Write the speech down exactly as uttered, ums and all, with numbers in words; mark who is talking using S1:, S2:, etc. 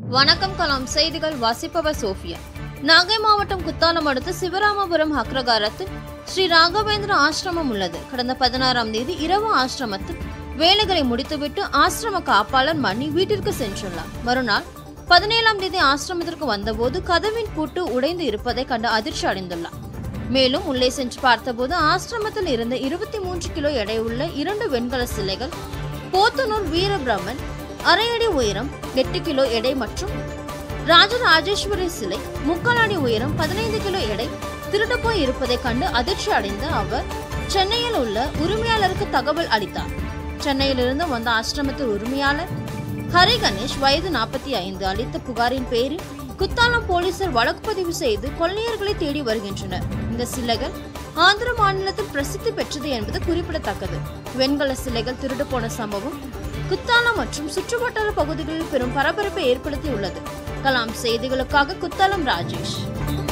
S1: வணக்கம் கலாம் செய்திகள் வாசிப்பவர் சோஃபியா. நாகை மாவட்டம் குத்தாலம் அடுத்த சிவராமபுரம் அக்ரகாரத்தில் ஸ்ரீ ராகவேந்திர ஆசிரமம் உள்ளது. கடந்த பதினாறாம் தேதி இரவு ஆசிரமத்தில் வேலைகளை முடித்துவிட்டு ஆசிரம காப்பாளர் மணி வீட்டிற்கு சென்றுள்ளார். மறுநாள் பதினேழாம் தேதி ஆசிரமத்திற்கு வந்தபோது கதவின் பூட்டு உடைந்து இருப்பதை கண்டு அதிர்ச்சி அடைந்துள்ளார். மேலும் உள்ளே சென்று பார்த்தபோது ஆசிரமத்தில் இருந்த இருபத்தி மூன்று கிலோ எடையுள்ள இரண்டு வெண்கல சிலைகள், போத்தனூர் வீரபிரமன் அரை அடி உயரம் எட்டு கிலோ எடை மற்றும் ராஜராஜேஸ்வரி சிலை முக்கால் அடி உயரம் பதினைந்து கிலோ எடை திருடு போய் இருப்பதை கண்டு அதிர்ச்சி அடைந்த அவர் சென்னையில் உள்ள உரிமையாளருக்கு தகவல் அளித்தார். சென்னையிலிருந்து வந்த ஆசிரமத்தில் உரிமையாளர் ஹரி கணேஷ் வயது நாற்பத்தி ஐந்து அளித்த புகாரின் பேரில் குத்தாலம் போலீசார் வழக்கு பதிவு செய்து கொள்ளையர்களை தேடி வருகின்றனர். இந்த சிலைகள் ஆந்திர மாநிலத்தில் பிரசித்தி பெற்றது என்பது குறிப்பிடத்தக்கது. வெண்கல சிலைகள் திருடு போன சம்பவம் குத்தாலம் மற்றும் சுற்றுவட்டார பகுதிகளில் பெரும் பரபரப்பை ஏற்படுத்தியுள்ளது. கலாம் செய்திகளுக்காக குத்தாலம் ராஜேஷ்.